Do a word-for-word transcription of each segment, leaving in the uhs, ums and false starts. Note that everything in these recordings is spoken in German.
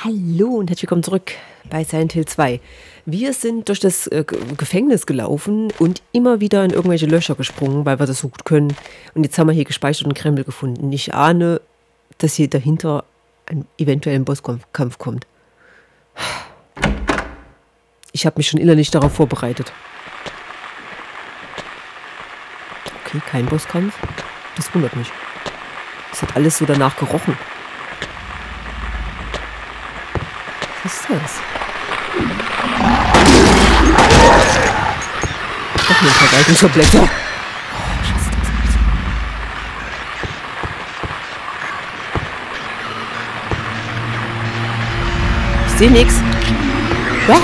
Hallo und herzlich willkommen zurück bei Silent Hill zwei. Wir sind durch das äh, Gefängnis gelaufen und immer wieder in irgendwelche Löcher gesprungen, weil wir das so gut können. Und jetzt haben wir hier gespeichert und Krempel gefunden. Ich ahne, dass hier dahinter ein eventueller Bosskampf kommt. Ich habe mich schon innerlich darauf vorbereitet. Okay, kein Bosskampf. Das wundert mich. Es hat alles so danach gerochen. Was ist das? Doch nur ein Verwaltungsverblätter. Oh, scheiße, das ist Ich sehe nichts. Ja.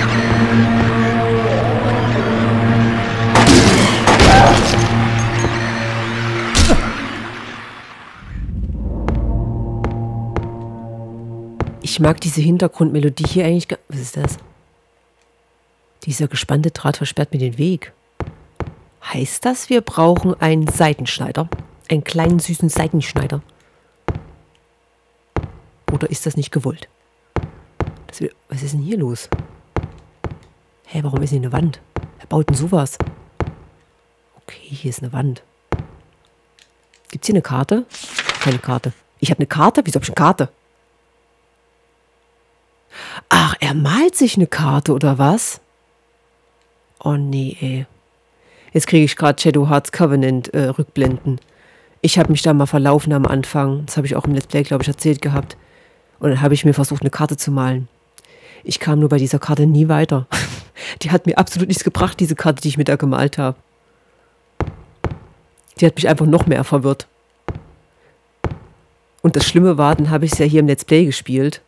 Ich mag diese Hintergrundmelodie hier eigentlich gar... Was ist das? Dieser gespannte Draht versperrt mir den Weg. Heißt das, wir brauchen einen Seitenschneider? Einen kleinen, süßen Seitenschneider? Oder ist das nicht gewollt? Das will, was ist denn hier los? Hä, warum ist hier eine Wand? Wer baut denn sowas? Okay, hier ist eine Wand. Gibt es hier eine Karte? Keine Karte. Ich habe eine Karte? Wieso habe ich eine Karte? Ach, er malt sich eine Karte, oder was? Oh nee, ey. Jetzt kriege ich gerade Shadow Hearts Covenant äh, Rückblenden. Ich habe mich da mal verlaufen am Anfang. Das habe ich auch im Let's Play, glaube ich, erzählt gehabt. Und dann habe ich mir versucht, eine Karte zu malen. Ich kam nur bei dieser Karte nie weiter. Die hat mir absolut nichts gebracht, diese Karte, die ich mir da gemalt habe. Die hat mich einfach noch mehr verwirrt. Und das Schlimme war, dann habe ich es ja hier im Let's Play gespielt.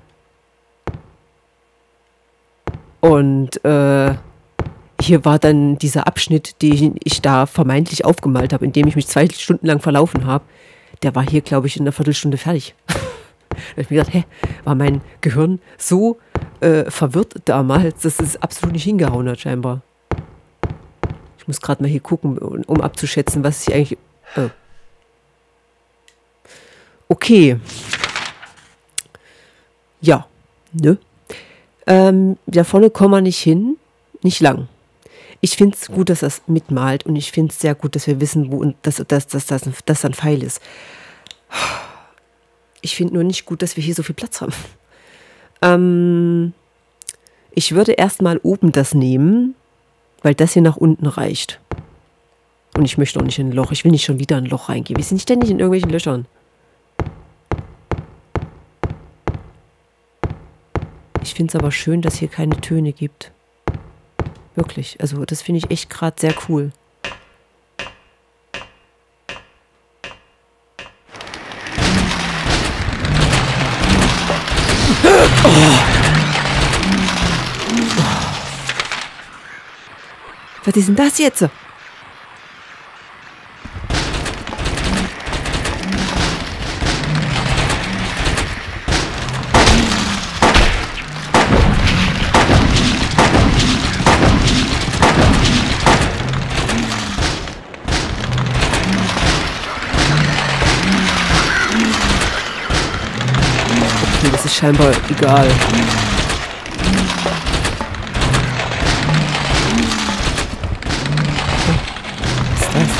Und äh, hier war dann dieser Abschnitt, den ich da vermeintlich aufgemalt habe, indem ich mich zwei Stunden lang verlaufen habe. Der war hier, glaube ich, in einer Viertelstunde fertig. Da habe ich mir gedacht, hä, war mein Gehirn so äh, verwirrt damals, dass es absolut nicht hingehauen hat, scheinbar. Ich muss gerade mal hier gucken, um abzuschätzen, was ich eigentlich... Oh. Okay. Ja, ne? Ähm, da vorne kommen wir nicht hin, nicht lang. Ich finde es gut, dass er es mitmalt und ich finde es sehr gut, dass wir wissen, wo und dass das dass, dass, dass ein Pfeil ist. Ich finde nur nicht gut, dass wir hier so viel Platz haben. Ähm, ich würde erstmal oben das nehmen, weil das hier nach unten reicht. Und ich möchte auch nicht in ein Loch. Ich will nicht schon wieder in ein Loch reingehen. Wir sind ständig in irgendwelchen Löchern. Ich finde es aber schön, dass hier keine Töne gibt. Wirklich. Also das finde ich echt gerade sehr cool. Oh. Was ist denn das jetzt? Das ist scheinbar egal. Was ist das?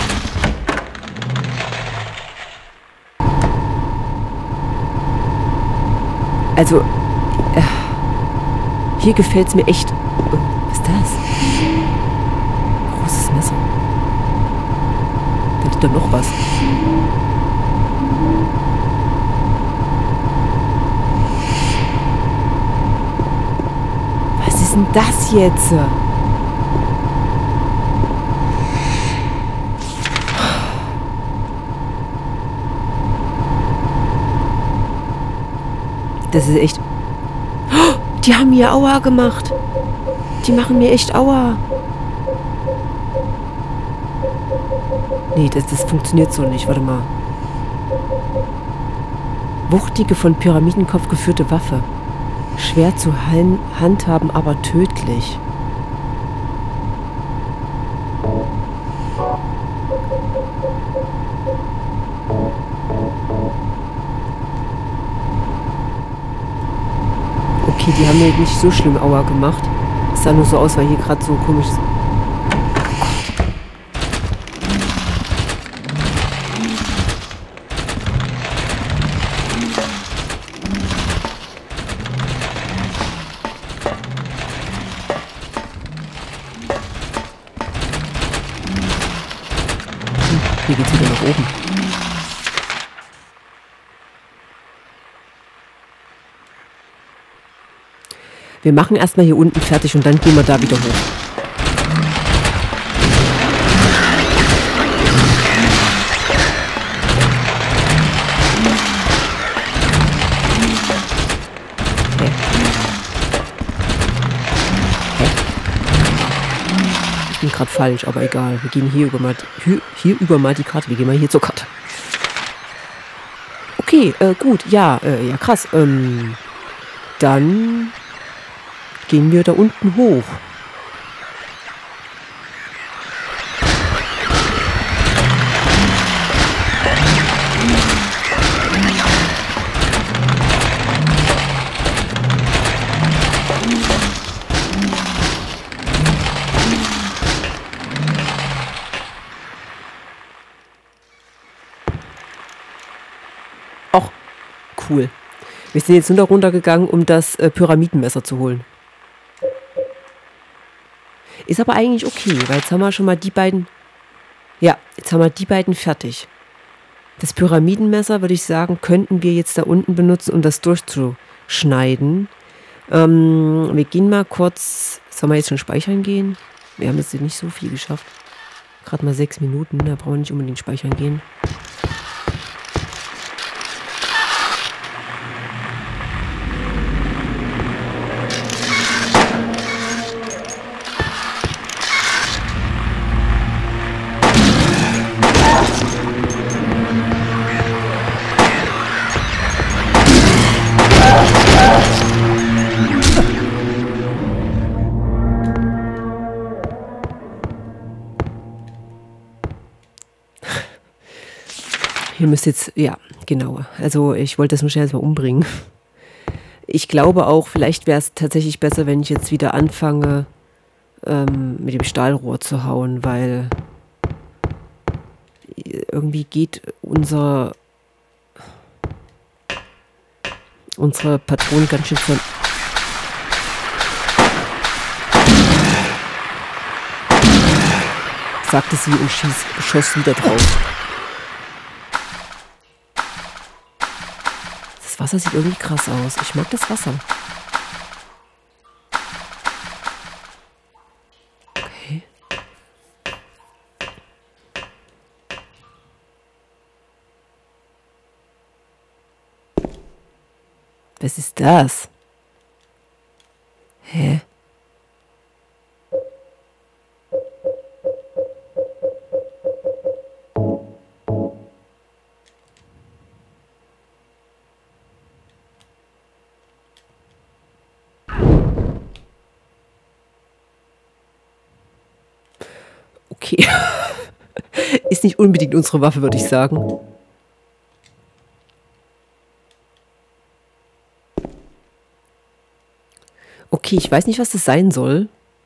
Also, äh, hier gefällt es mir echt. Oh, was ist das? Großes Messer. Da liegt doch noch was. Was ist denn das jetzt? Das ist echt... Oh, die haben mir Aua gemacht. Die machen mir echt Aua. Nee, das, das funktioniert so nicht. Warte mal. Wuchtige, von Pyramidenkopf geführte Waffe. Schwer zu handhaben, aber tödlich. Okay, die haben mir nicht so schlimm Aua gemacht. Es sah nur so aus, weil hier gerade so komisch ist. Hier geht's wieder nach oben. Wir machen erstmal hier unten fertig und dann gehen wir da wieder hoch. Okay. Okay. Ich bin gerade falsch, aber egal. Wir gehen hier über mal, hier, hier über mal die Karte. Wir gehen mal hier zur Karte. Okay, äh, gut. Ja, äh, ja krass. Ähm, dann gehen wir da unten hoch. Och, cool. Wir sind jetzt nur da runtergegangen, um das äh, Pyramidenmesser zu holen. Ist aber eigentlich okay, weil jetzt haben wir schon mal die beiden... Ja, jetzt haben wir die beiden fertig. Das Pyramidenmesser, würde ich sagen, könnten wir jetzt da unten benutzen, um das durchzuschneiden. Ähm, wir gehen mal kurz... Sollen wir jetzt schon speichern gehen? Wir haben jetzt nicht so viel geschafft. Gerade mal sechs Minuten, da brauchen wir nicht unbedingt speichern gehen. Ihr müsst jetzt, ja, genau. Also ich wollte das nur schnell erstmal umbringen. Ich glaube auch, vielleicht wäre es tatsächlich besser, wenn ich jetzt wieder anfange, ähm, mit dem Stahlrohr zu hauen, weil irgendwie geht unser unsere Patronen ganz schön von... sagte sie und schieß, schoss wieder drauf. Das Wasser sieht irgendwie krass aus. Ich mag das Wasser. Okay. Was ist das? Hä? Okay. Ist nicht unbedingt unsere Waffe, würde ich sagen. Okay, ich weiß nicht, was das sein soll.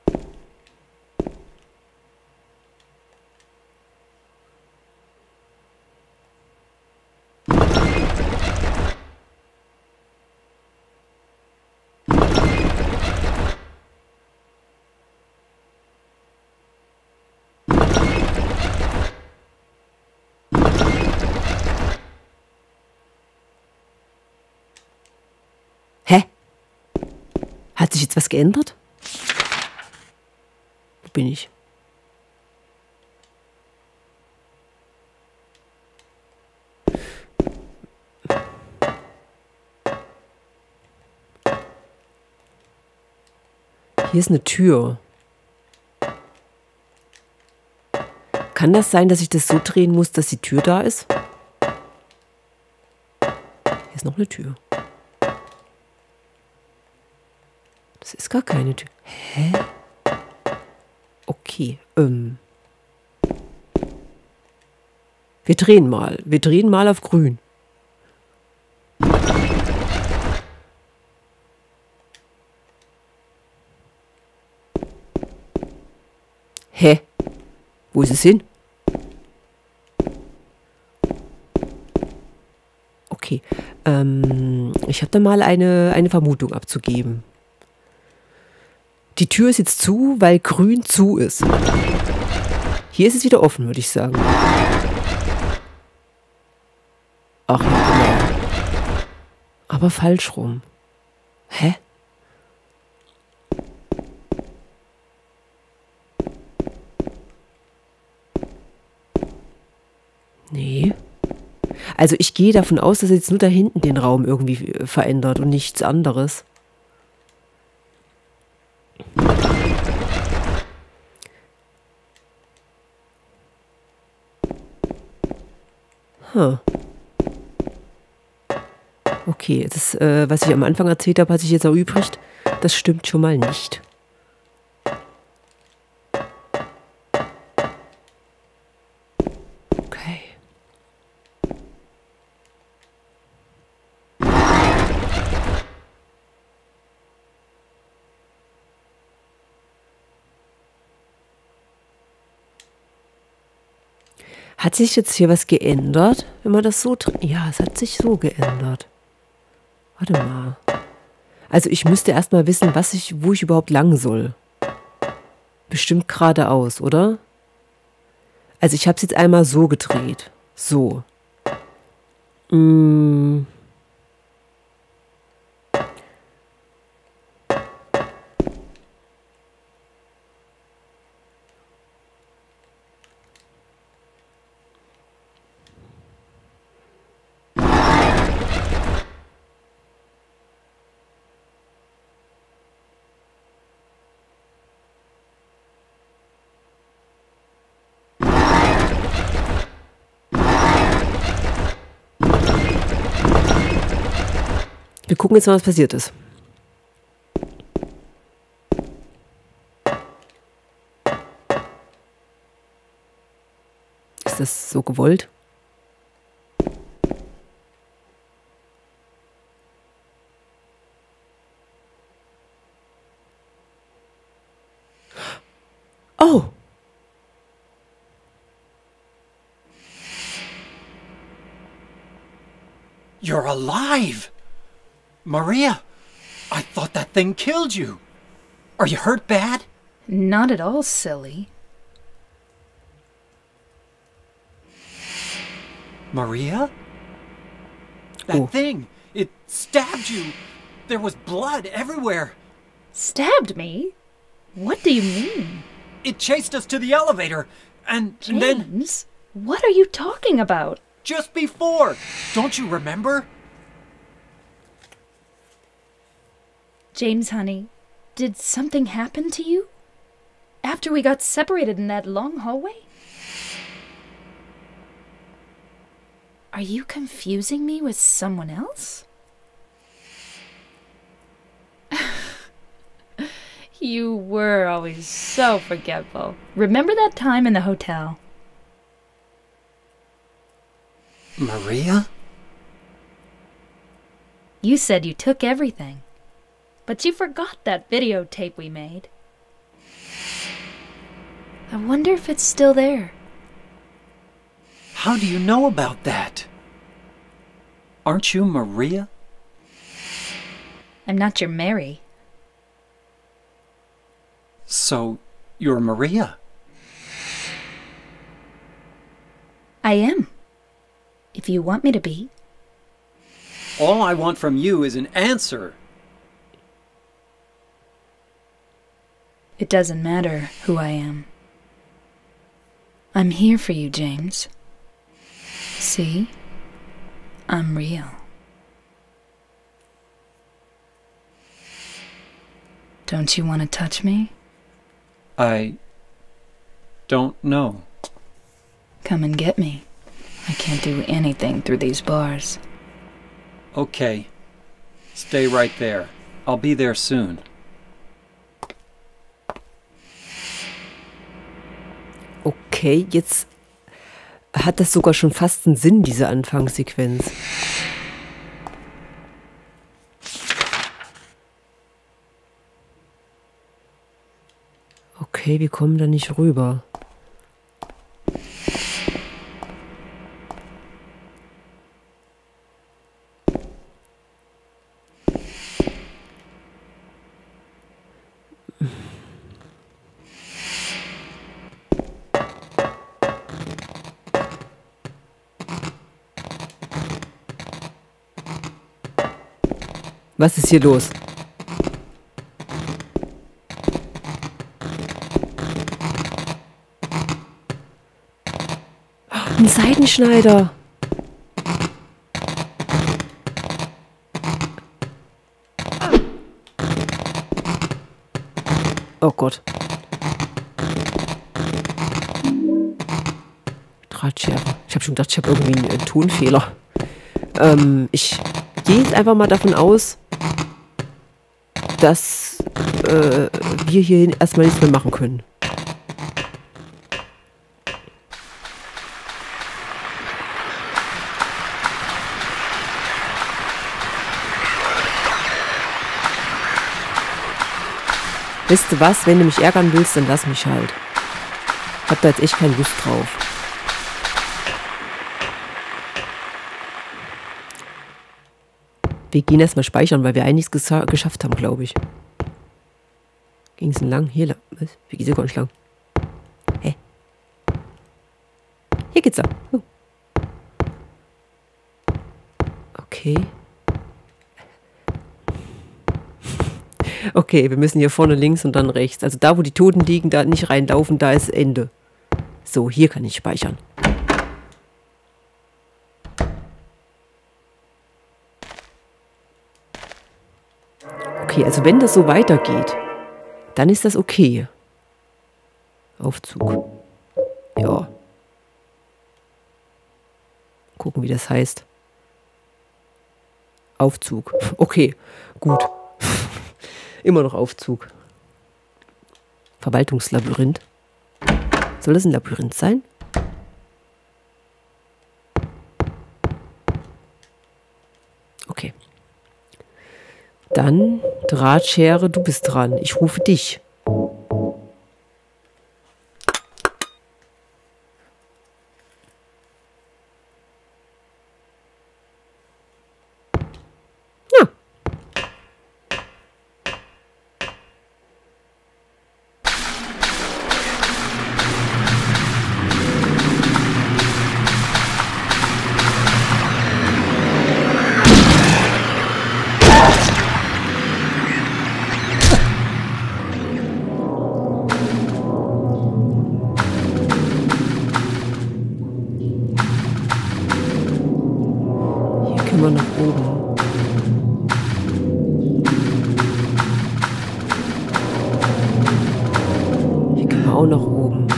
Hä? Hat sich jetzt was geändert? Wo bin ich? Hier ist eine Tür. Kann das sein, dass ich das so drehen muss, dass die Tür da ist? Hier ist noch eine Tür. Das ist gar keine Tür. Hä? Okay, ähm. Wir drehen mal. Wir drehen mal auf grün. Hä? Wo ist es hin? Okay. Ähm, ich habe da mal eine, eine Vermutung abzugeben. Die Tür ist jetzt zu, weil grün zu ist. Hier ist es wieder offen, würde ich sagen. Ach ja, genau. Aber falsch rum. Hä? Nee. Also ich gehe davon aus, dass er jetzt nur da hinten den Raum irgendwie verändert und nichts anderes. Huh. Okay, das, äh, was ich am Anfang erzählt habe, hat sich jetzt erübrigt. Das stimmt schon mal nicht. Okay. Hat sich jetzt hier was geändert, wenn man das so... Ja, es hat sich so geändert. Warte mal. Also ich müsste erst mal wissen, was ich, wo ich überhaupt lang soll. Bestimmt geradeaus, oder? Also ich habe es jetzt einmal so gedreht. So. Mm. Wir gucken jetzt mal, was passiert ist. Ist das so gewollt? Oh! You're alive! Maria, I thought that thing killed you. Are you hurt bad? Not at all, silly. Maria? That Oh. thing, it stabbed you. There was blood everywhere. Stabbed me? What do you mean? It chased us to the elevator, and, and then James, what are you talking about? just before, don't you remember? James, honey, did something happen to you? After we got separated in that long hallway? Are you confusing me with someone else? You were always so forgetful. Remember that time in the hotel? Maria? You said you took everything, but you forgot that videotape we made. I wonder if it's still there. How do you know about that? Aren't you Maria? I'm not your Mary. So, you're Maria. I am. If you want me to be. All I want from you is an answer. It doesn't matter who I am. I'm here for you, James. See? I'm real. Don't you want to touch me? I don't know. Come and get me. I can't do anything through these bars. Okay. Stay right there. I'll be there soon. Okay, jetzt hat das sogar schon fast einen Sinn, diese Anfangssequenz. Okay. Okay, wir kommen da nicht rüber. Was ist hier los? Ein Seidenschneider. Oh Gott. Drahtschere. Ich habe schon gedacht, ich habe irgendwie einen, einen Tonfehler. Ähm, ich gehe jetzt einfach mal davon aus, dass äh, wir hier erstmal nichts mehr machen können. Weißt du was, wenn du mich ärgern willst, dann lass mich halt. Ich hab da jetzt echt keine Lust drauf. Wir gehen erstmal speichern, weil wir einiges geschafft haben, glaube ich. Ging es denn lang? Hier lang. Was? Wie geht's ja gar nicht lang? Hä? Hier geht's lang. Oh. Okay. Okay, wir müssen hier vorne links und dann rechts. Also da, wo die Toten liegen, da nicht reinlaufen, da ist Ende. So, hier kann ich speichern. Okay, also wenn das so weitergeht, dann ist das okay. Aufzug. Ja. Gucken, wie das heißt. Aufzug. Okay, gut. Immer noch Aufzug. Verwaltungslabyrinth. Soll das ein Labyrinth sein? Okay. Dann, Drahtschere, du bist dran. Ich rufe dich. Ja. Immer nach oben. Hier können wir auch nach oben.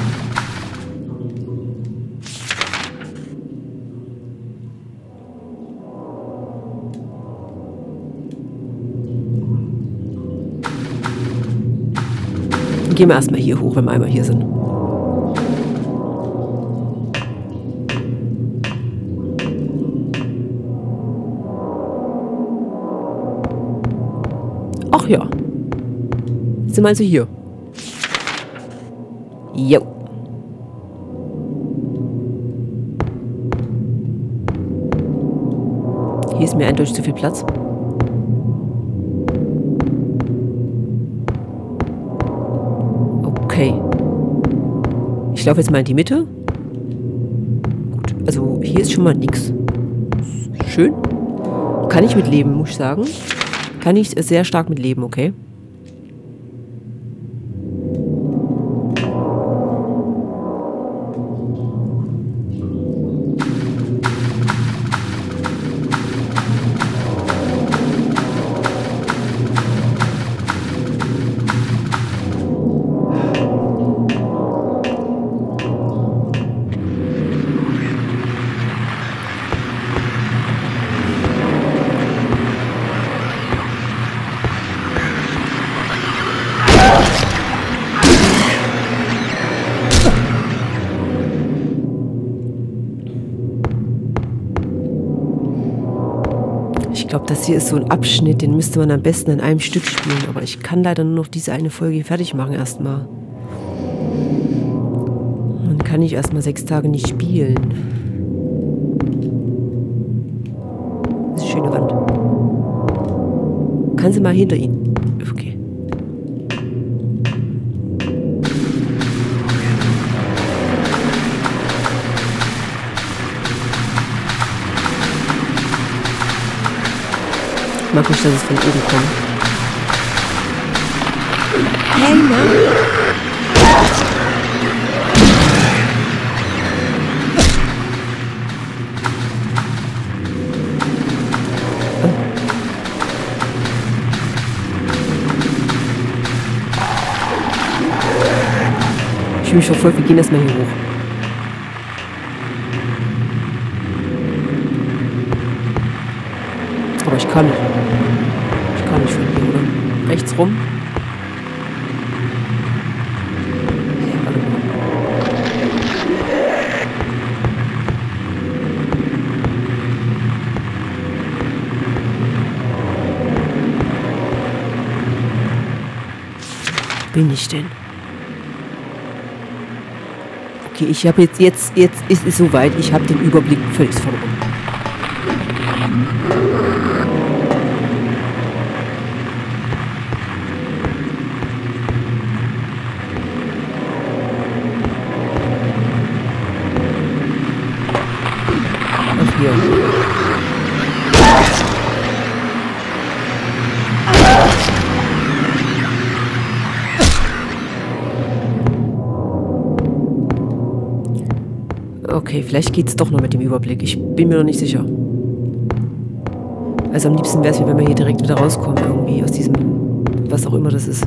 Gehen wir erstmal hier hoch, wenn wir einmal hier sind. Ach ja. Jetzt sind wir also hier. Jo. Hier ist mir eindeutig zu viel Platz. Okay. Ich laufe jetzt mal in die Mitte. Gut, also hier ist schon mal nichts. Schön. Kann ich mit leben, muss ich sagen. Kann ich sehr stark mit leben, okay? Ich glaube, das hier ist so ein Abschnitt, den müsste man am besten in einem Stück spielen. Aber ich kann leider nur noch diese eine Folge fertig machen erstmal. kann ich erstmal sechs Tage nicht spielen. Das ist eine schöne Wand. Kann sie mal hinter ihn? Okay. Ich mag nicht, dass es von oben kommt. Hey, Mann! Ich fühle mich verfolgt, wir gehen erstmal hier hoch. Aber ich kann nicht. Ich kann nicht von hier, oder? Rechts rum. Hey, warte mal. Wo bin ich denn? Okay, ich habe jetzt, jetzt, jetzt ist es soweit, ich habe den Überblick völlig verloren. Ach, hier. Okay, vielleicht geht's doch noch mit dem Überblick. Ich bin mir noch nicht sicher. Also am liebsten wäre es mir, wenn wir hier direkt wieder rauskommen, irgendwie aus diesem, was auch immer das ist.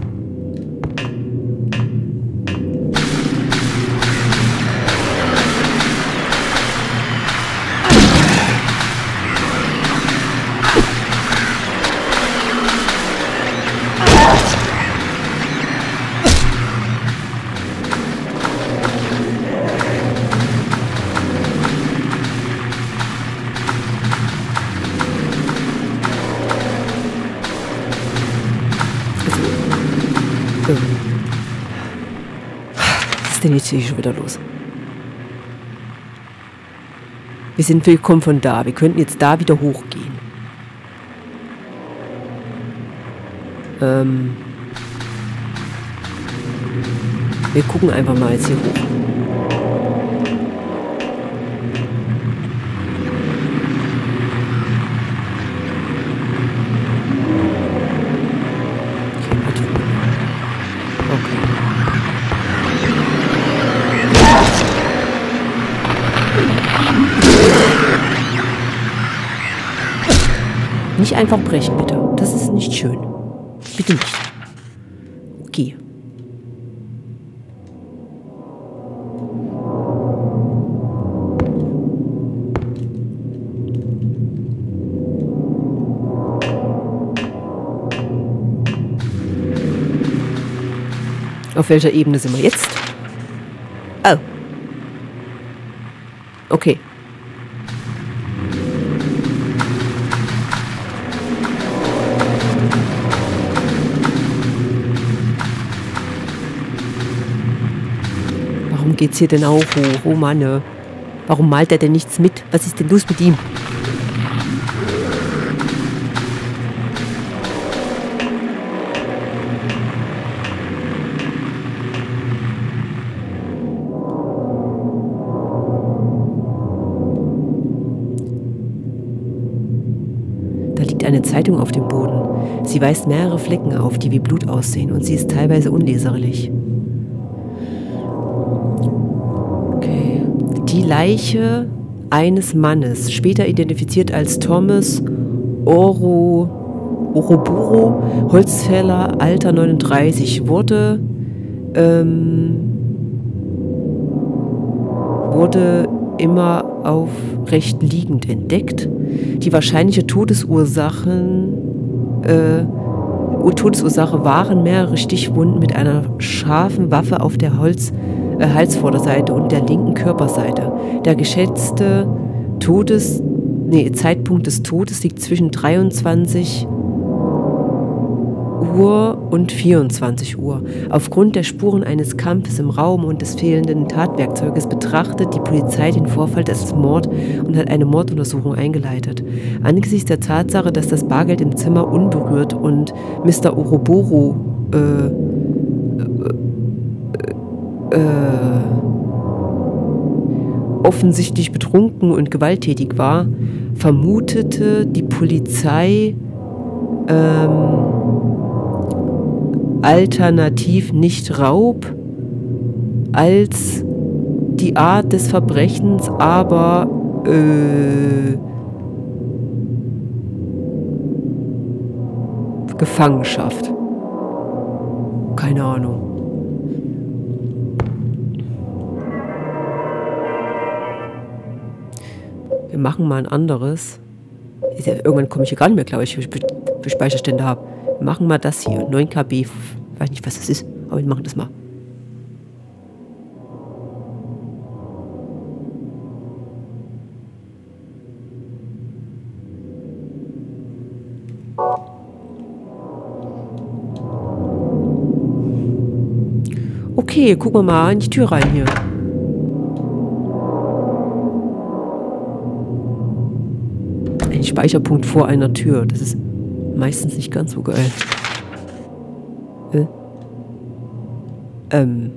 Was ist denn jetzt hier schon wieder los? Wir sind willkommen von da. Wir könnten jetzt da wieder hochgehen. Ähm. Wir gucken einfach mal jetzt hier hoch. Nicht einfach brechen, bitte. Das ist nicht schön. Bitte nicht. Okay. Auf welcher Ebene sind wir jetzt? Oh. Okay. Warum geht's hier denn auch hoch? Oh Mann. Warum malt er denn nichts mit? Was ist denn los mit ihm? Da liegt eine Zeitung auf dem Boden. Sie weist mehrere Flecken auf, die wie Blut aussehen, und sie ist teilweise unleserlich. Die Leiche eines Mannes, später identifiziert als Thomas Oro, Oroburo, Holzfäller, Alter neununddreißig, wurde, ähm, wurde immer aufrecht liegend entdeckt. Die wahrscheinliche Todesursachen, äh, Todesursache waren mehrere Stichwunden mit einer scharfen Waffe auf der Holz Halsvorderseite und der linken Körperseite. Der geschätzte Todes, nee, Zeitpunkt des Todes liegt zwischen dreiundzwanzig Uhr und vierundzwanzig Uhr. Aufgrund der Spuren eines Kampfes im Raum und des fehlenden Tatwerkzeuges betrachtet die Polizei den Vorfall als Mord und hat eine Morduntersuchung eingeleitet. Angesichts der Tatsache, dass das Bargeld im Zimmer unberührt und Mister Oroboro äh, äh, äh, offensichtlich betrunken und gewalttätig war, vermutete die Polizei ähm, alternativ nicht Raub als die Art des Verbrechens, aber äh, Gefangenschaft. Keine Ahnung. Wir machen mal ein anderes. Ja, irgendwann komme ich hier gar nicht mehr, glaube ich, wie ich Speicherstände habe. Wir machen mal das hier. neun Kilobyte. Ich weiß nicht, was das ist, aber wir machen das mal. Okay, gucken wir mal in die Tür rein hier. Ein Speicherpunkt vor einer Tür. Das ist meistens nicht ganz so geil. Äh? Ähm.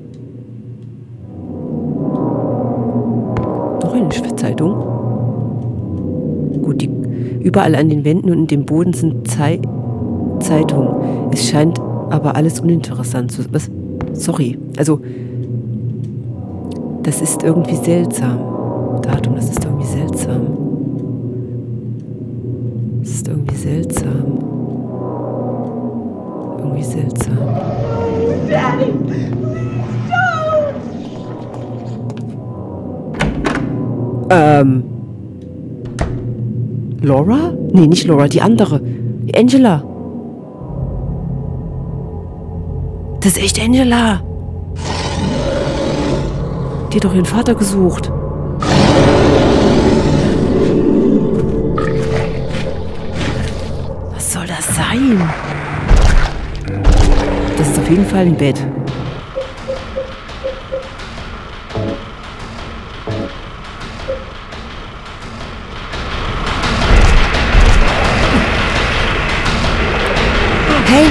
Noch eine Zeitung. Gut, die, überall an den Wänden und in dem Boden sind Zei Zeitungen. Es scheint aber alles uninteressant zu sein. Was? Sorry. Also, das ist irgendwie seltsam. Datum, das ist irgendwie seltsam. Das ist irgendwie seltsam. Irgendwie seltsam. Daddy! Ähm. Laura? Nee, nicht Laura, die andere. Angela. Das ist echt Angela. Die hat doch ihren Vater gesucht. Was soll das sein? Das ist auf jeden Fall ein Bett. Hey!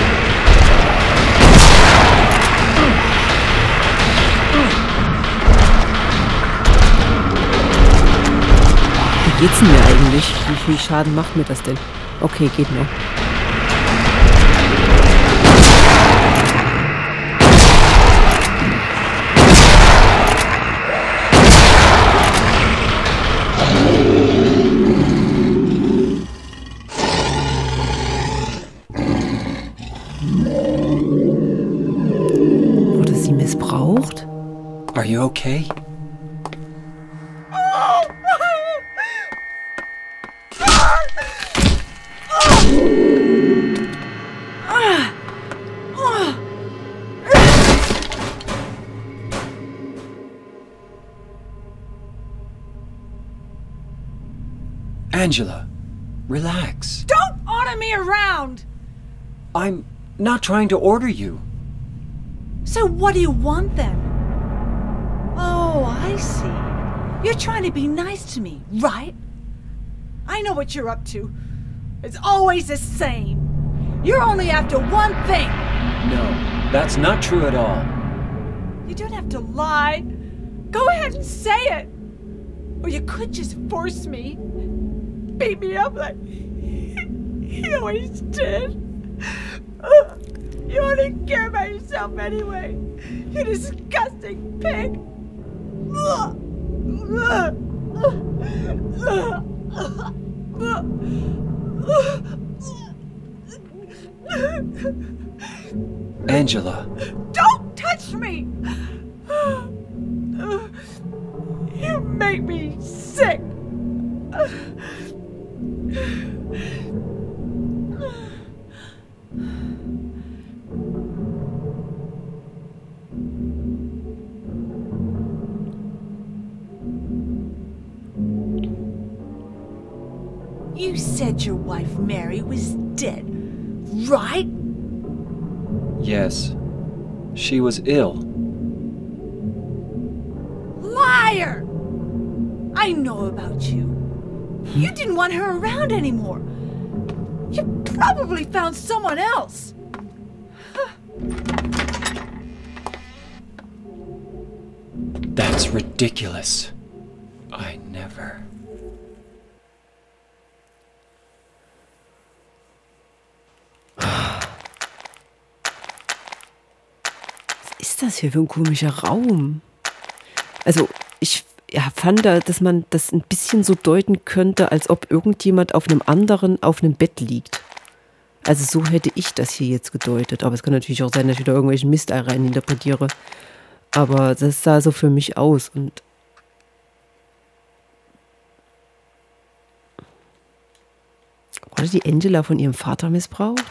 Wie geht's denn mir eigentlich? Wie viel Schaden macht mir das denn? Okay, geht noch. Wurde sie missbraucht? Are you okay? Angela, relax. Don't order me around! I'm not trying to order you. So what do you want then? Oh, I see. You're trying to be nice to me, right? I know what you're up to. It's always the same. You're only after one thing. No, that's not true at all. You don't have to lie. Go ahead and say it. Or you could just force me. Beat me up like he always did. You only care about yourself anyway. You disgusting pig. Angela. Don't touch me! You make me sick. You said your wife Mary was dead, right? Yes. She was ill. Liar! I know about you. You didn't want her around anymore. You probably found someone else. That's ridiculous. I never... Was ist das hier für ein komischer Raum? Also, ich ja, fand da, dass man das ein bisschen so deuten könnte, als ob irgendjemand auf einem anderen auf einem Bett liegt. Also so hätte ich das hier jetzt gedeutet. Aber es kann natürlich auch sein, dass ich wieder irgendwelchen Mist rein interpretiere. Aber das sah so für mich aus. Und wurde die Angela von ihrem Vater missbraucht?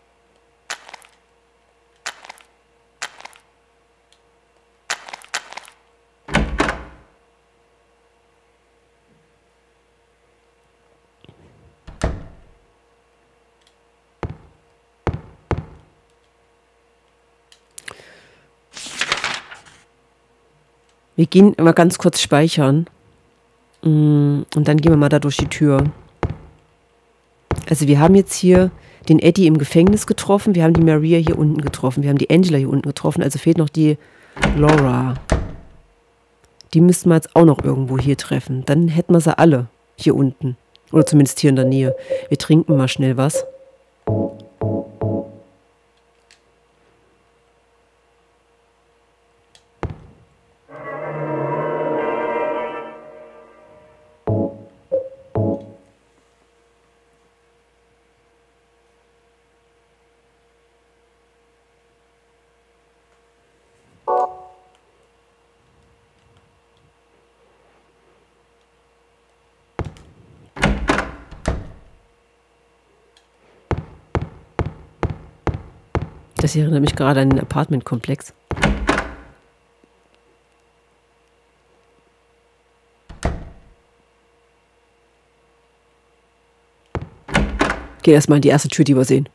Wir gehen mal ganz kurz speichern. Und dann gehen wir mal da durch die Tür. Also wir haben jetzt hier den Eddie im Gefängnis getroffen. Wir haben die Maria hier unten getroffen. Wir haben die Angela hier unten getroffen. Also fehlt noch die Laura. Die müssten wir jetzt auch noch irgendwo hier treffen. Dann hätten wir sie alle hier unten. Oder zumindest hier in der Nähe. Wir trinken mal schnell was. Das hier erinnert mich gerade an den Apartmentkomplex. Geh erstmal in die erste Tür, die wir sehen.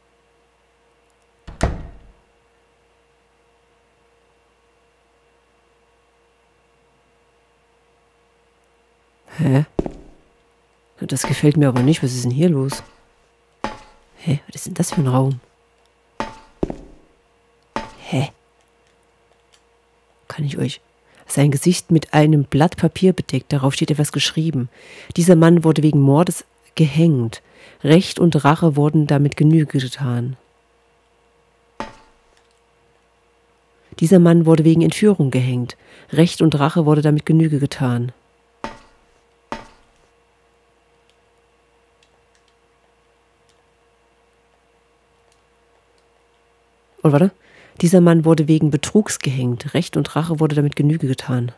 Hä? Das gefällt mir aber nicht. Was ist denn hier los? Hä? Was ist denn das für ein Raum? Hä? Kann ich euch... Sein Gesicht mit einem Blatt Papier bedeckt. Darauf steht etwas geschrieben. Dieser Mann wurde wegen Mordes gehängt. Recht und Rache wurden damit Genüge getan. Dieser Mann wurde wegen Entführung gehängt. Recht und Rache wurde damit Genüge getan. Und warte. Dieser Mann wurde wegen Betrugs gehängt. Recht und Rache wurde damit Genüge getan.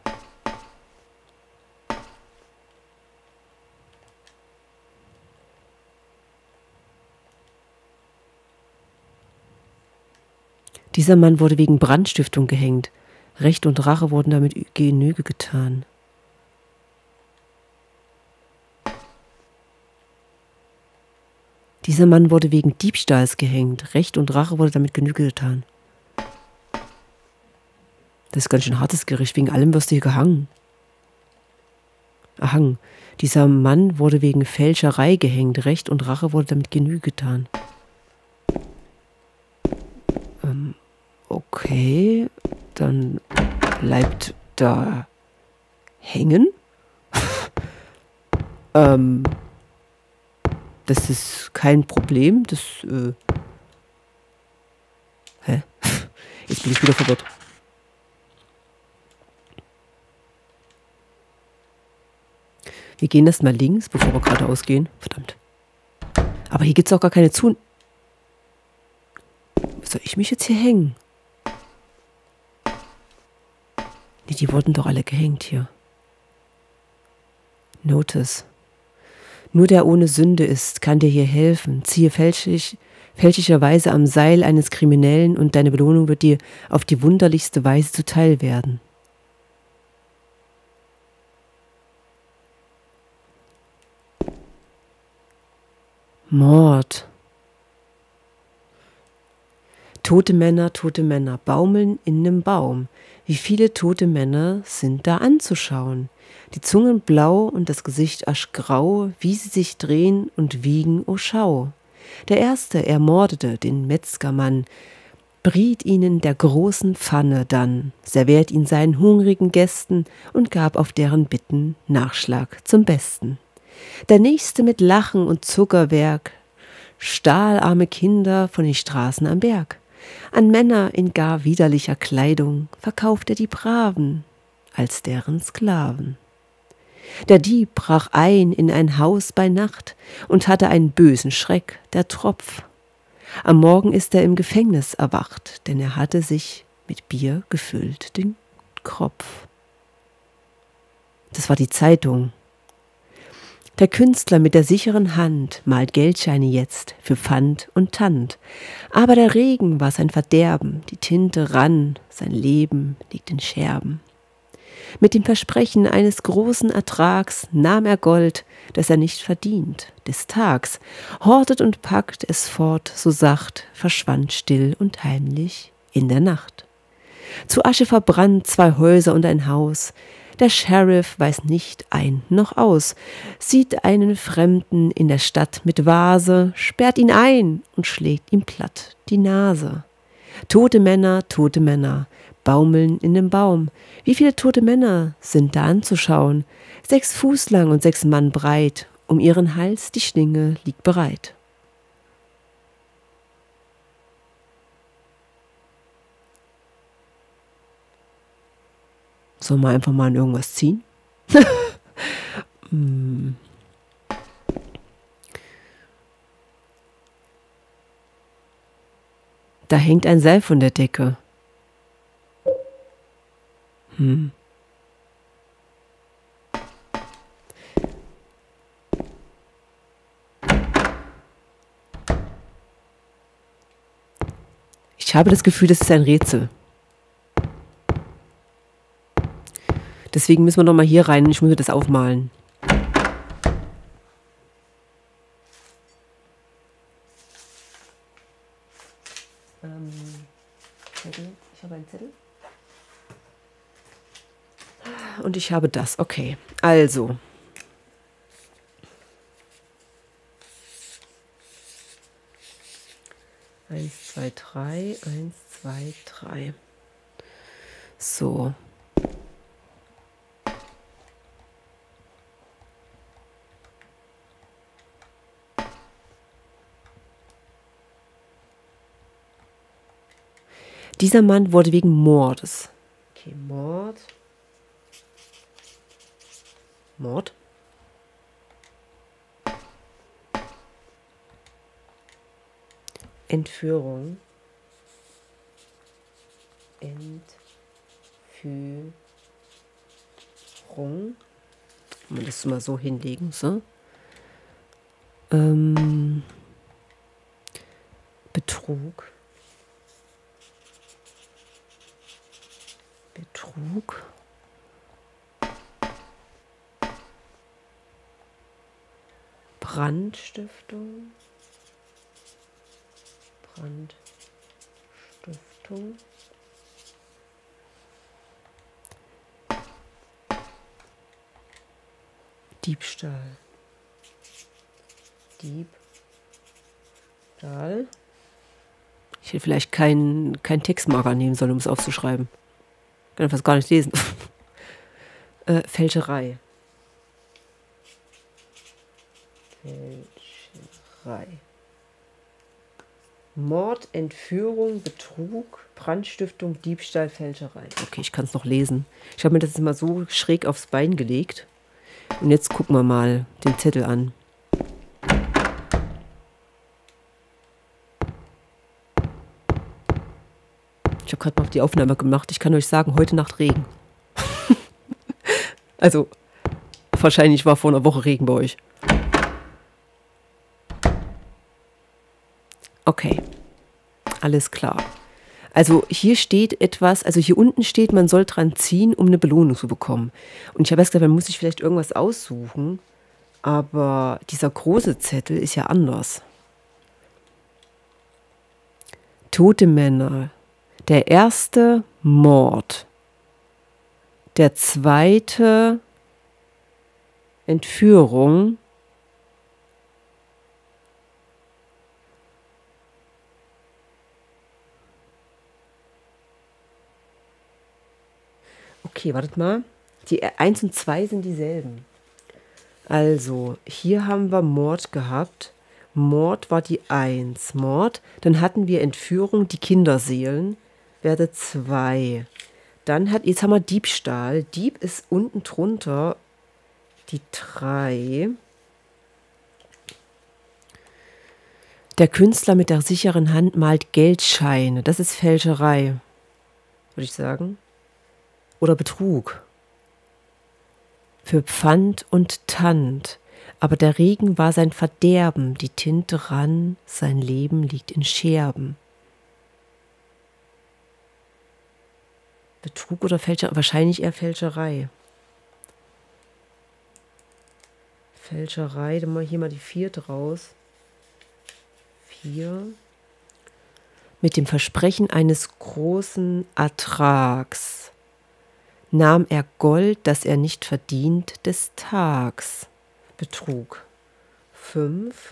Dieser Mann wurde wegen Brandstiftung gehängt. Recht und Rache wurden damit Genüge getan. Dieser Mann wurde wegen Diebstahls gehängt. Recht und Rache wurde damit Genüge getan. Das ist ganz schön hartes Gericht. Wegen allem wirst du hier gehangen. Erhangen. Dieser Mann wurde wegen Fälscherei gehängt. Recht und Rache wurde damit Genüge getan. Ähm, okay. Dann bleibt da hängen. ähm, das ist kein Problem. Das, äh... Hä? Jetzt bin ich wieder verwirrt. Wir gehen erst mal links, bevor wir geradeaus gehen. Verdammt. Aber hier gibt es auch gar keine Zu... Soll ich mich jetzt hier hängen? Nee, die wurden doch alle gehängt hier. Notice. Nur der ohne Sünde ist, kann dir hier helfen. Ziehe fälschlich, fälschlicherweise am Seil eines Kriminellen und deine Belohnung wird dir auf die wunderlichste Weise zuteil werden. Mord. Tote Männer, tote Männer baumeln in nem Baum. Wie viele tote Männer sind da anzuschauen? Die Zungen blau und das Gesicht aschgrau, wie sie sich drehen und wiegen, o Schau. Der Erste ermordete den Metzgermann, briet ihn in der großen Pfanne dann, serviert ihn seinen hungrigen Gästen und gab auf deren Bitten Nachschlag zum Besten. Der Nächste mit Lachen und Zuckerwerk stahl arme Kinder von den Straßen am Berg. An Männer in gar widerlicher Kleidung verkauft er die Braven als deren Sklaven. Der Dieb brach ein in ein Haus bei Nacht und hatte einen bösen Schreck, der Tropf. Am Morgen ist er im Gefängnis erwacht, denn er hatte sich mit Bier gefüllt den Kropf. Das war die Zeitung. Der Künstler mit der sicheren Hand malt Geldscheine jetzt für Pfand und Tand. Aber der Regen war sein Verderben, die Tinte rann, sein Leben liegt in Scherben. Mit dem Versprechen eines großen Ertrags nahm er Gold, das er nicht verdient, des Tags, hortet und packt es fort, so sacht, verschwand still und heimlich in der Nacht. Zu Asche verbrannt zwei Häuser und ein Haus, der Sheriff weiß nicht ein noch aus, sieht einen Fremden in der Stadt mit Vase, sperrt ihn ein und schlägt ihm platt die Nase. Tote Männer, tote Männer, baumeln in dem Baum. Wie viele tote Männer sind da anzuschauen? Sechs Fuß lang und sechs Mann breit, um ihren Hals die Schlinge liegt bereit. Sollen wir einfach mal in irgendwas ziehen? hm. Da hängt ein Seil von der Decke. Hm. Ich habe das Gefühl, das ist ein Rätsel. Deswegen müssen wir noch mal hier rein und ich muss mir das aufmalen. Ähm, Zettel. Ich habe einen Zettel. Und ich habe das. Okay, also. Eins, zwei, drei. Eins, zwei, drei. So. Dieser Mann wurde wegen Mordes. Okay, Mord. Mord. Entführung. Entführung. Kann man das mal so hinlegen, so? Ähm, Betrug. Betrug. Brandstiftung. Brandstiftung. Diebstahl. Diebstahl. Ich hätte vielleicht keinen kein Textmarker nehmen sollen, um es aufzuschreiben. Ich kann fast gar nicht lesen. äh, Fälscherei. Fälscherei. Mord, Entführung, Betrug, Brandstiftung, Diebstahl, Fälscherei. Okay, ich kann es noch lesen. Ich habe mir das jetzt mal so schräg aufs Bein gelegt. Und jetzt gucken wir mal den Zettel an. Ich habe gerade noch die Aufnahme gemacht. Ich kann euch sagen, heute Nacht Regen. Also, wahrscheinlich war vor einer Woche Regen bei euch. Okay, alles klar. Also hier steht etwas, also hier unten steht, man soll dran ziehen, um eine Belohnung zu bekommen. Und ich habe erst gedacht, man muss sich vielleicht irgendwas aussuchen, aber dieser große Zettel ist ja anders. Tote Männer. Der erste Mord. Der zweite Entführung. Okay, wartet mal. Die eins und zwei sind dieselben. Also, hier haben wir Mord gehabt. Mord war die eins. Mord. Dann hatten wir Entführung, die Kinderseelen. Werde zwei. Dann hat, jetzt haben wir Diebstahl. Dieb ist unten drunter die drei. Der Künstler mit der sicheren Hand malt Geldscheine. Das ist Fälscherei, würde ich sagen. Oder Betrug. Für Pfand und Tand. Aber der Regen war sein Verderben, die Tinte rann, sein Leben liegt in Scherben. Betrug oder Fälscherei? Wahrscheinlich eher Fälscherei. Fälscherei, dann mal hier mal die vier draus. Vier. Mit dem Versprechen eines großen Ertrags nahm er Gold, das er nicht verdient, des Tags. Betrug. Fünf.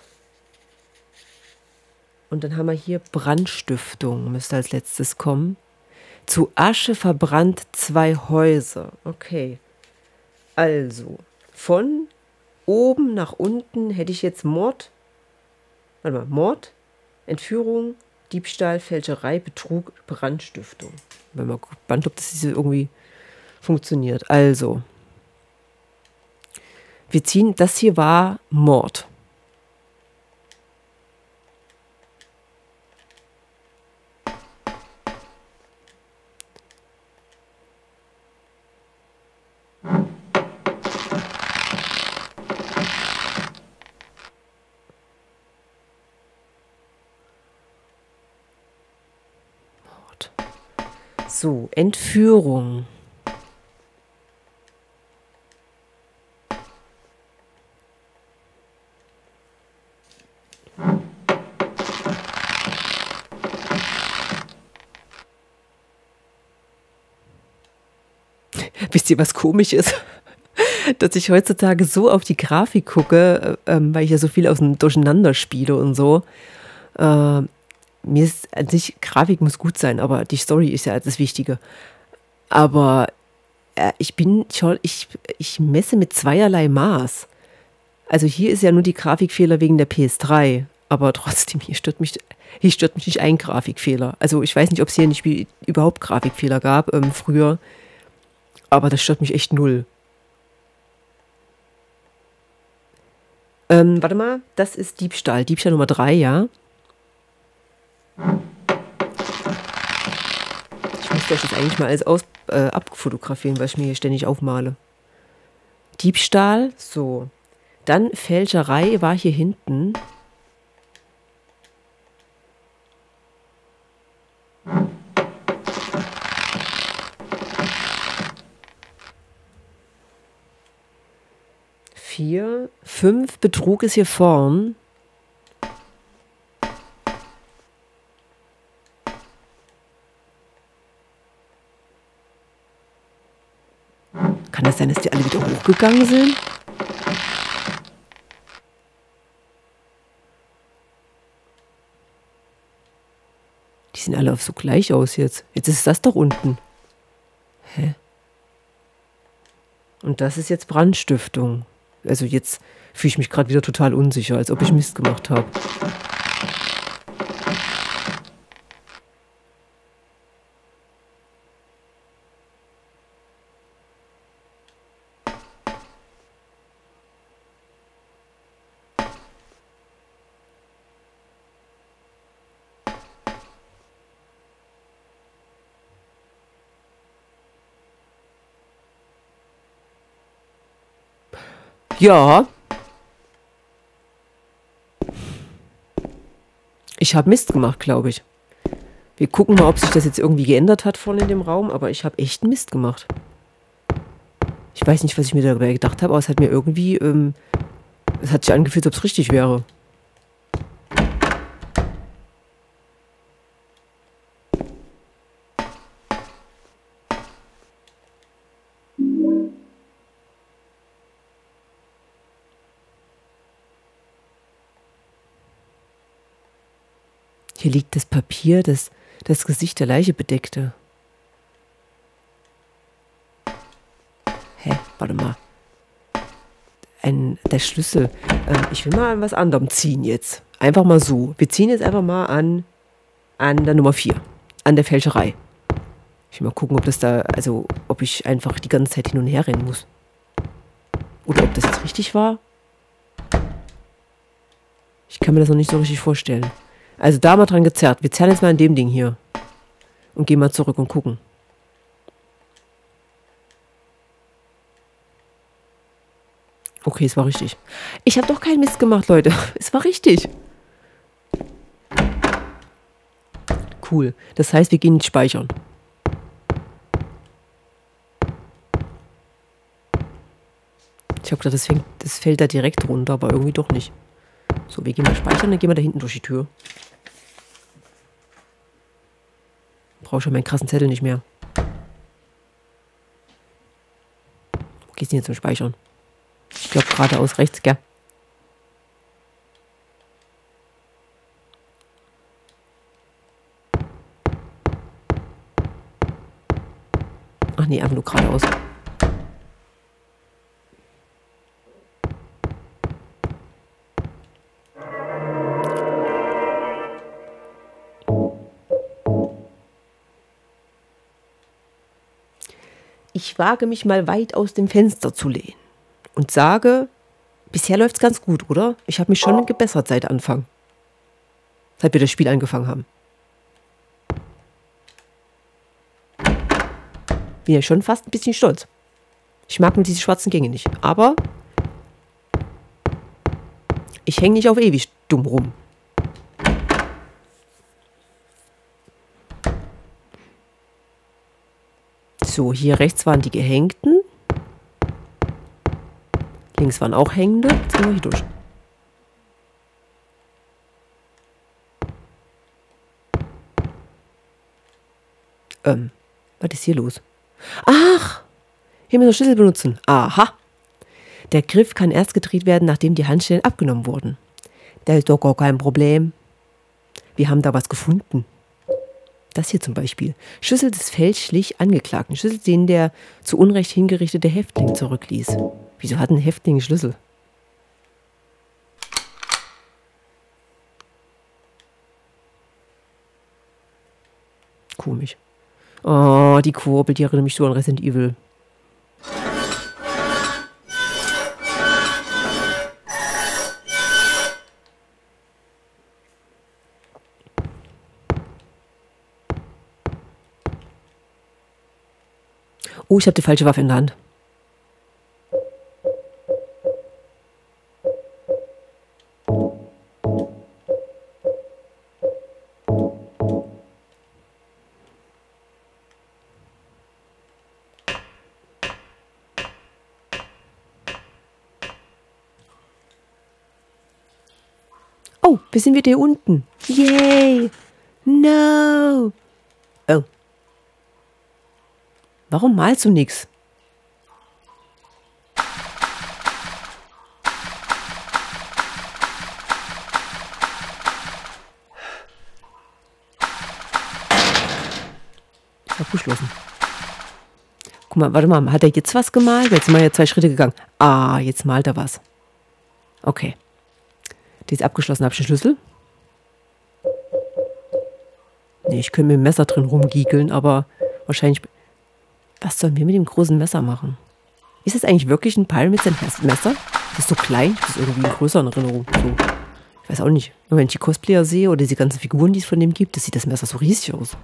Und dann haben wir hier Brandstiftung, müsste als letztes kommen. Zu Asche verbrannt zwei Häuser. Okay. Also, von oben nach unten hätte ich jetzt Mord, warte mal, Mord, Entführung, Diebstahl, Fälscherei, Betrug, Brandstiftung. Bin mal gespannt, ob das hier irgendwie funktioniert. Also, wir ziehen, das hier war Mord. Mord. So, Entführung. Wisst ihr, was komisch ist? Dass ich heutzutage so auf die Grafik gucke, ähm, weil ich ja so viel aus dem Durcheinander spiele und so. Äh, mir ist an sich, Grafik muss gut sein, aber die Story ist ja das Wichtige. Aber äh, ich bin schon, ich, ich messe mit zweierlei Maß. Also hier ist ja nur die Grafikfehler wegen der P S drei, aber trotzdem, hier stört mich, hier stört mich nicht ein Grafikfehler. Also ich weiß nicht, ob es hier nicht wie, überhaupt Grafikfehler gab, ähm, früher. Aber das stört mich echt null. Ähm, warte mal, das ist Diebstahl. Diebstahl Nummer drei, ja. Ich müsste euch das eigentlich mal alles aus, äh, abfotografieren, weil ich mir hier ständig aufmale. Diebstahl, so. Dann Fälscherei war hier hinten. Vier, fünf, Betrug ist hier vorn. Kann das sein, dass die alle wieder hochgegangen sind? Die sehen alle auf so gleich aus jetzt. Jetzt ist das doch unten. Hä? Und das ist jetzt Brandstiftung. Also jetzt fühle ich mich gerade wieder total unsicher, als ob ich Mist gemacht habe. Ja. Ich habe Mist gemacht, glaube ich. Wir gucken mal, ob sich das jetzt irgendwie geändert hat vorne in dem Raum, aber ich habe echt Mist gemacht. Ich weiß nicht, was ich mir dabei gedacht habe, aber es hat mir irgendwie, ähm, es hat sich angefühlt, als ob es richtig wäre. Hier liegt das Papier, das das Gesicht der Leiche bedeckte. Hä? Warte mal. Ein, der Schlüssel. Ähm, ich will mal an was anderem ziehen jetzt. Einfach mal so. Wir ziehen jetzt einfach mal an, an der Nummer vier. An der Fälscherei. Ich will mal gucken, ob das da, also ob ich einfach die ganze Zeit hin und her rennen muss. Oder ob das jetzt richtig war. Ich kann mir das noch nicht so richtig vorstellen. Also da mal dran gezerrt. Wir zerren jetzt mal an dem Ding hier. Und gehen mal zurück und gucken. Okay, es war richtig. Ich habe doch keinen Mist gemacht, Leute. Es war richtig. Cool. Das heißt, wir gehen nicht speichern. Ich habe gedacht, das, fängt, das fällt da direkt runter, aber irgendwie doch nicht. So, wir gehen mal speichern, dann gehen wir da hinten durch die Tür. Brauche schon meinen krassen Zettel nicht mehr. Wo geht's denn jetzt zum Speichern? Ich glaube geradeaus rechts, gell? Ach nee, einfach nur geradeaus. Ich wage mich mal weit aus dem Fenster zu lehnen und sage, bisher läuft's ganz gut, oder? Ich habe mich schon gebessert seit Anfang. Seit wir das Spiel angefangen haben. Bin ja schon fast ein bisschen stolz. Ich mag nur diese schwarzen Gänge nicht. Aber ich hänge nicht auf ewig dumm rum. So, hier rechts waren die Gehängten. Links waren auch Hängende. Jetzt gehen wir hier durch. Ähm, was ist hier los? Ach! Hier müssen wir Schlüssel benutzen. Aha! Der Griff kann erst gedreht werden, nachdem die Handschellen abgenommen wurden. Das ist doch gar kein Problem. Wir haben da was gefunden. Das hier zum Beispiel. Schlüssel des fälschlich Angeklagten. Schlüssel, den der zu Unrecht hingerichtete Häftling zurückließ. Wieso hat ein Häftling einen Schlüssel? Komisch. Oh, die Kurbel, die erinnert mich so an Resident Evil. Oh, ich habe die falsche Waffe in der Hand. Oh, wir sind wieder hier unten. Yay! No! Oh. Warum malst du nichts? Abgeschlossen. Guck mal, warte mal, hat er jetzt was gemalt? Jetzt sind wir ja zwei Schritte gegangen. Ah, jetzt malt er was. Okay. Die ist abgeschlossen. Habe ich den Schlüssel? Nee, ich könnte mit dem Messer drin rumgiegeln, aber wahrscheinlich... Was sollen wir mit dem großen Messer machen? Ist das eigentlich wirklich ein Pal mit seinem Messer? Das ist so klein. Ich habe das irgendwie in größeren Erinnerung. So. Ich weiß auch nicht. Nur wenn ich die Cosplayer sehe oder diese ganzen Figuren, die es von dem gibt, das sieht das Messer so riesig aus.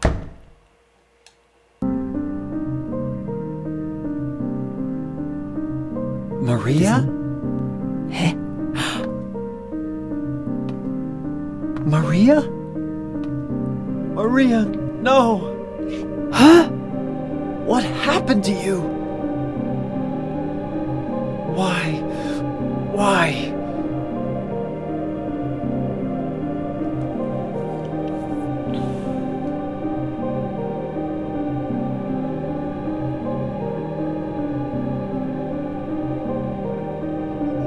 Maria? Hä? Maria? Maria, no! Hä? What happened to you? Why? Why?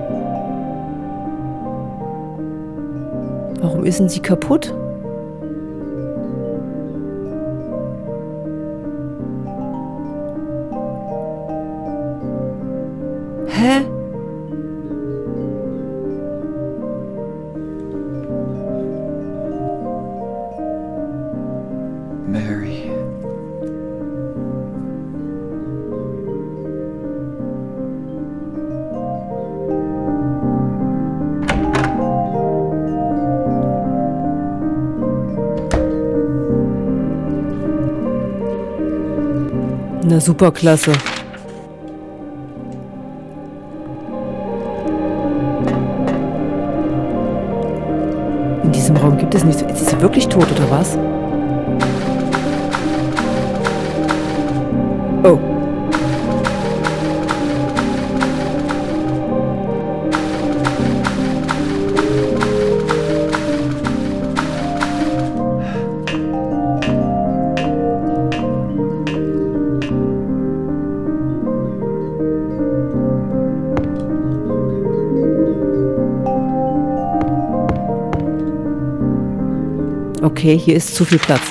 Warum ist denn sie kaputt? Mary. Na super, klasse. In diesem Raum gibt es nichts. Ist sie wirklich tot oder was? Oh. Okay, hier ist zu viel Platz.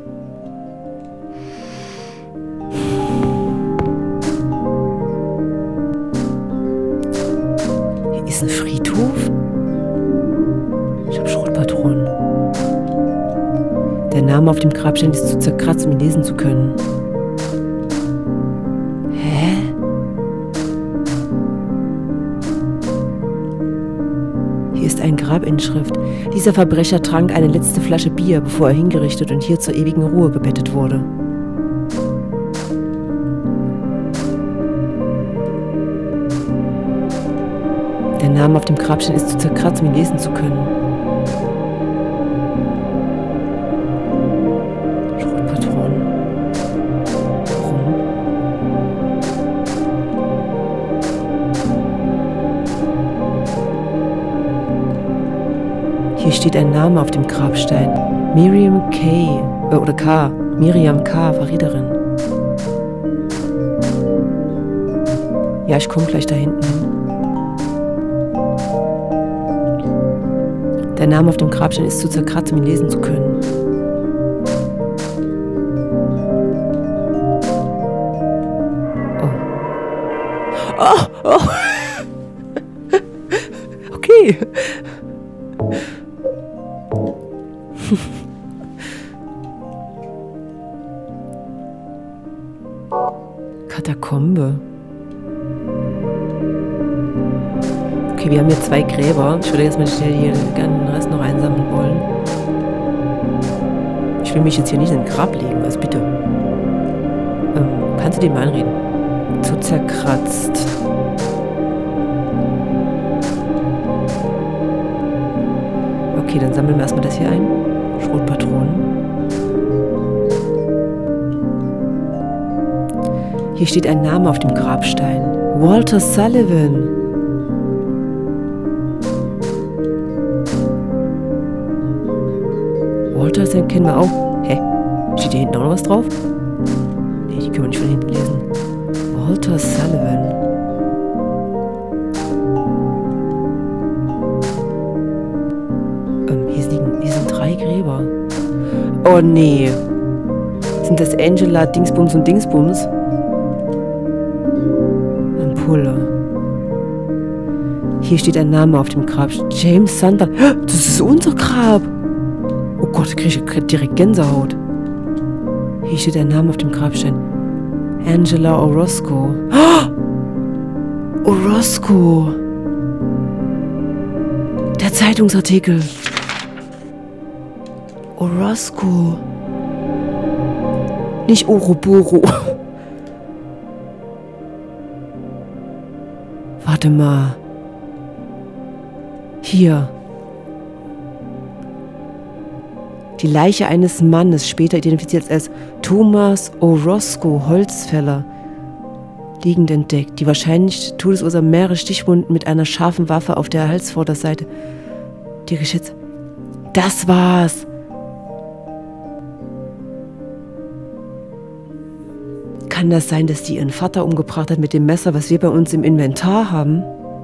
Hier ist ein Friedhof. Ich habe Schrotpatronen. Der Name auf dem Grabstein ist zu zerkratzt, um ihn lesen zu können. Hä? Hier ist eine Grabinschrift. Dieser Verbrecher trank eine letzte Flasche Bier, bevor er hingerichtet und hier zur ewigen Ruhe gebettet wurde. Der Name auf dem Grabstein ist zu zerkratzt, um ihn lesen zu können. Schrotpatronen. Warum? Hier steht ein Name auf dem Grabstein. Miriam K. Äh, oder K. Miriam K. Verräterin. Ja, ich komme gleich da hinten hin. Der Name auf dem Grabstein ist zu zerkratzt, um ihn lesen zu können. Oh. Oh, oh. Okay. Katakombe. Okay, wir haben hier zwei Gräber. Ich würde jetzt mal schnell hier gerne den Rest noch einsammeln wollen. Ich will mich jetzt hier nicht in den Grab legen, also bitte. Ähm, kannst du dem mal einreden? Zu zerkratzt. Okay, dann sammeln wir erstmal das hier ein. Schrotpatronen. Hier steht ein Name auf dem Grabstein. Walter Sullivan. Walter, den kennen wir auch. Hä? Steht hier hinten auch noch was drauf? Nee, die können wir nicht von hinten lesen. Walter Sullivan. Ähm, hier, liegen, hier sind drei Gräber. Oh nee. Sind das Angela Dingsbums und Dingsbums? Ampulle. Hier steht ein Name auf dem Grab. James Sunderland. Das ist unser Grab. Oh Gott, kriege ich direkt Gänsehaut. Hier steht ein Name auf dem Grabstein. Angela Orozco. Oh! Orozco. Der Zeitungsartikel. Orozco. Nicht Oroboro. Warte mal. Hier. Die Leiche eines Mannes, später identifiziert als Thomas Orozco, Holzfäller, liegend entdeckt. Die wahrscheinlich Todesursache mehrere Stichwunden mit einer scharfen Waffe auf der Halsvorderseite. Die geschätzt. Das war's. Kann das sein, dass die ihren Vater umgebracht hat mit dem Messer, was wir bei uns im Inventar haben?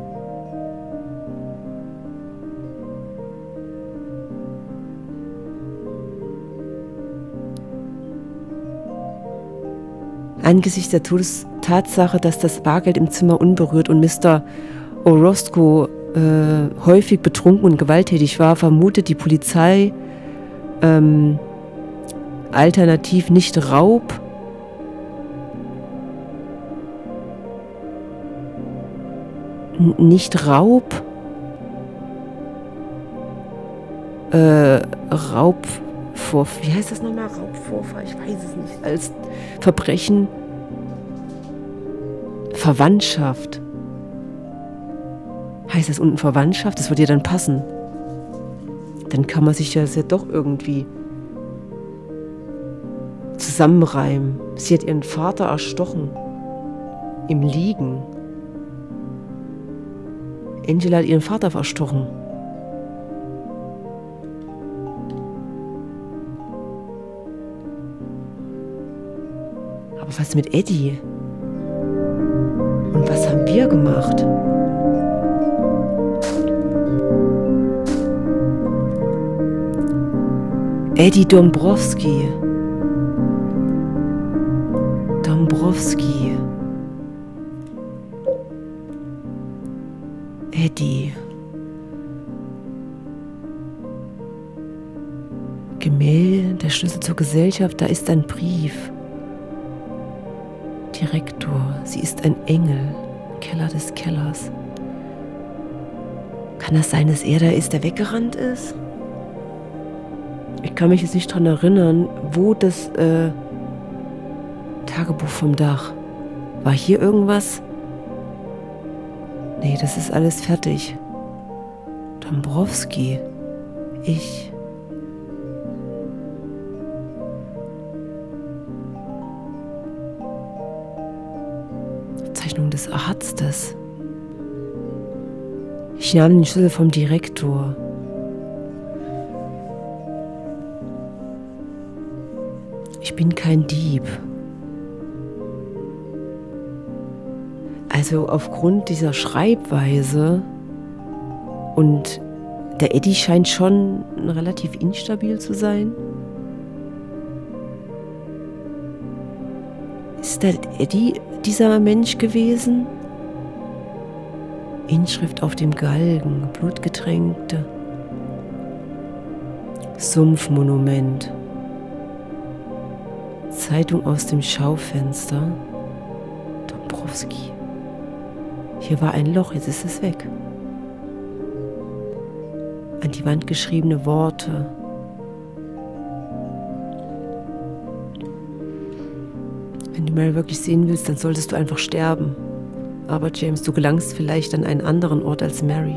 Angesichts der Todestatsache, dass das Bargeld im Zimmer unberührt und Mister Orozco äh, häufig betrunken und gewalttätig war, vermutet die Polizei ähm, Alternativ nicht Raub. N- nicht Raub. Äh, Raub vor, wie heißt das nochmal? Raubvorfall? Ich weiß es nicht. Als Verbrechen. Verwandtschaft. Heißt das unten Verwandtschaft? Das würde ja dann passen. Dann kann man sich das ja doch irgendwie zusammenreimen. Sie hat ihren Vater erstochen. Im Liegen. Angela hat ihren Vater verstochen. Aber was mit Eddie? Und was haben wir gemacht? Eddie Dombrowski. Dombrowski. Eddie. Gemälde, der Schlüssel zur Gesellschaft, da ist ein Brief. Direktor, sie ist ein Engel. Keller des Kellers. Kann das sein, dass er da ist, der weggerannt ist? Ich kann mich jetzt nicht dran erinnern, wo das äh, Tagebuch vom Dach. War hier irgendwas? Nee, das ist alles fertig. Dombrowski. Ich. Zeichnung des Arztes. Ich nahm den Schlüssel vom Direktor. Ich bin kein Dieb. Also aufgrund dieser Schreibweise und der Eddie scheint schon relativ instabil zu sein. Ist der Eddie dieser Mensch gewesen? Inschrift auf dem Galgen, blutgetränkte Sumpfmonument. Zeitung aus dem Schaufenster. Dombrowski. Hier war ein Loch, jetzt ist es weg. An die Wand geschriebene Worte. Wenn du Mary wirklich sehen willst, dann solltest du einfach sterben. Aber James, du gelangst vielleicht an einen anderen Ort als Mary.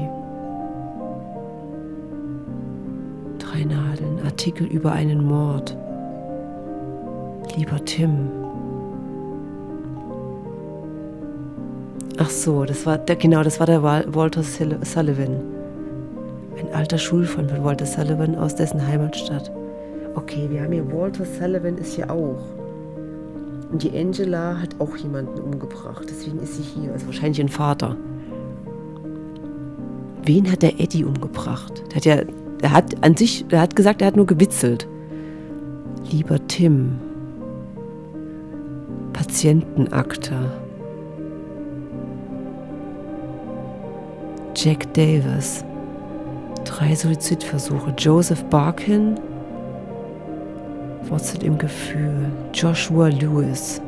Drei Nadeln, Artikel über einen Mord. Lieber Tim. Ach so, das war der, genau, das war der Walter Sullivan. Ein alter Schulfreund von Walter Sullivan aus dessen Heimatstadt. Okay, wir haben hier Walter Sullivan ist hier auch. Und die Angela hat auch jemanden umgebracht. Deswegen ist sie hier. Also wahrscheinlich ein Vater. Wen hat der Eddie umgebracht? Der hat ja, der hat an sich, der hat gesagt, er hat nur gewitzelt. Lieber Tim. Patientenakte. Jack Davis. Drei Suizidversuche. Joseph Barkin. Wurzelt im Gefühl. Joshua Lewis.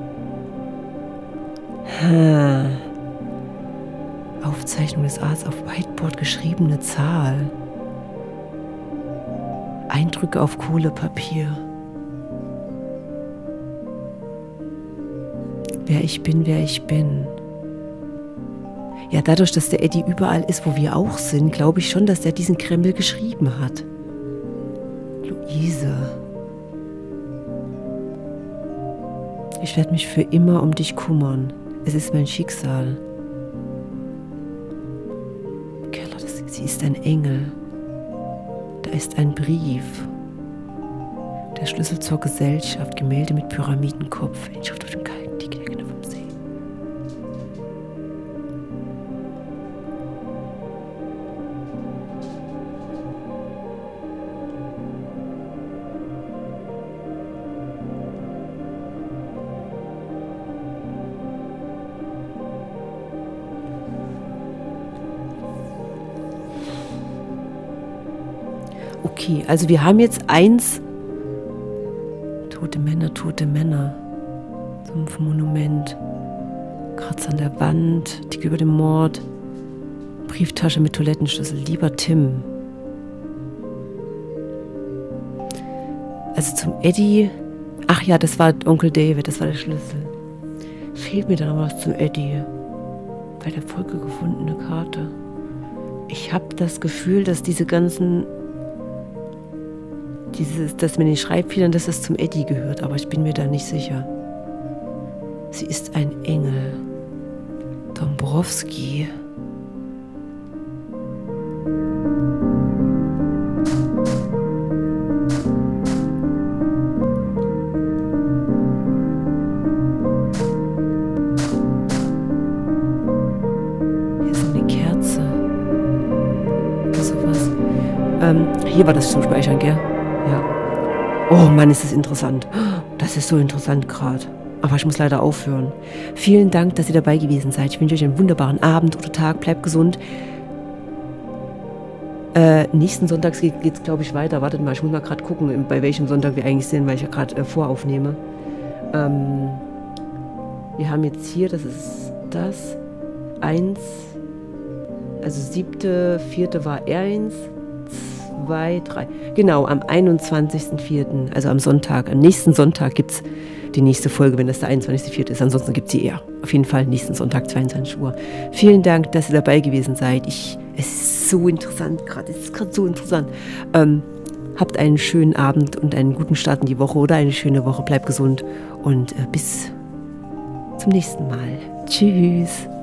Ha. Aufzeichnung des Arztes auf Whiteboard geschriebene Zahl. Eindrücke auf Kohlepapier. Wer ich bin, wer ich bin. Ja, dadurch, dass der Eddie überall ist, wo wir auch sind, glaube ich schon, dass der diesen Krempel geschrieben hat. Luise. Ich werde mich für immer um dich kümmern. Es ist mein Schicksal. Keller, das, sie ist ein Engel. Da ist ein Brief. Der Schlüssel zur Gesellschaft, Gemälde mit Pyramidenkopf, Inschrift auf dem Galgen, die Kinder vom See. Okay, also wir haben jetzt eins. Tote Männer, tote Männer. So ein Monument. Kratzer an der Wand, Artikel über den Mord. Brieftasche mit Toilettenschlüssel. Lieber Tim. Also zum Eddie. Ach ja, das war Onkel David, das war der Schlüssel. Fehlt mir da noch was zum Eddie? Bei der Folge gefundene Karte. Ich habe das Gefühl, dass diese ganzen, dieses, das mit den Schreibfehlern, dass das zum Eddie gehört, aber ich bin mir da nicht sicher. Sie ist ein Engel. Dombrowski. Hier war das zum Speichern, gell? Ja. Oh Mann, ist das interessant. Das ist so interessant gerade. Aber ich muss leider aufhören. Vielen Dank, dass ihr dabei gewesen seid. Ich wünsche euch einen wunderbaren Abend oder Tag. Bleibt gesund. Äh, nächsten Sonntag geht es, glaube ich, weiter. Wartet mal, ich muss mal gerade gucken, bei welchem Sonntag wir eigentlich sind, weil ich ja gerade äh, voraufnehme. Ähm, wir haben jetzt hier, das ist das, eins, also siebte, vierte war R eins, zwei, drei. Genau, am einundzwanzigsten vierten, also am Sonntag, am nächsten Sonntag gibt es die nächste Folge, wenn das der einundzwanzigste vierte ist. Ansonsten gibt es sie eher. Auf jeden Fall nächsten Sonntag, zweiundzwanzig Uhr. Vielen Dank, dass ihr dabei gewesen seid. Ich, es ist so interessant gerade. Es ist gerade so interessant. Ähm, habt einen schönen Abend und einen guten Start in die Woche oder eine schöne Woche. Bleibt gesund und äh, bis zum nächsten Mal. Tschüss.